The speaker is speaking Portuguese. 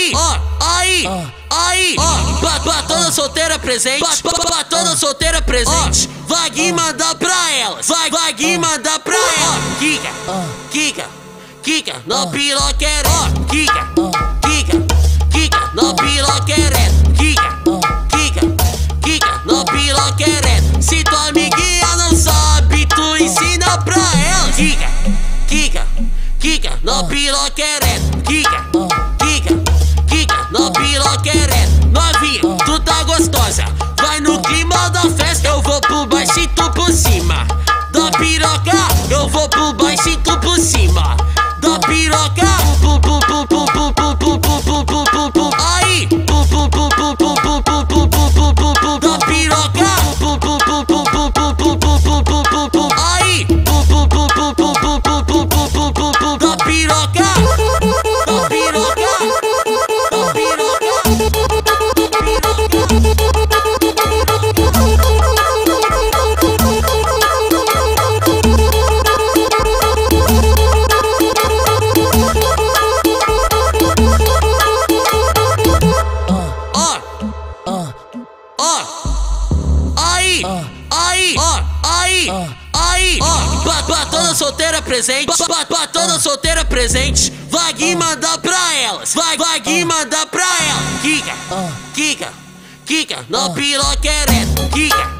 Aí, pra toda solteira presente, pra toda solteira presente, vai Gui mandar pra elas, vai Gui mandar pra elas. Kika, no piroqueré, Kika, no piroqueré, Kika, no piroqueré. Se tua amiguinha não sabe, tu ensina pra ela. Kika, no piroqueré, Kika, no piroqueré. Novinha, tu tá gostosa, vai no clima da festa. Eu vou por baixo e tu por cima da piroca, eu vou por baixo e tu por cima da piroca. Aí, da piroca. Aí, da piroca. Aí, pra toda solteira presente, pra toda solteira presente, vai Gui mandar pra elas, vai Gui mandar pra elas. Kika, no piroqueré, Kika.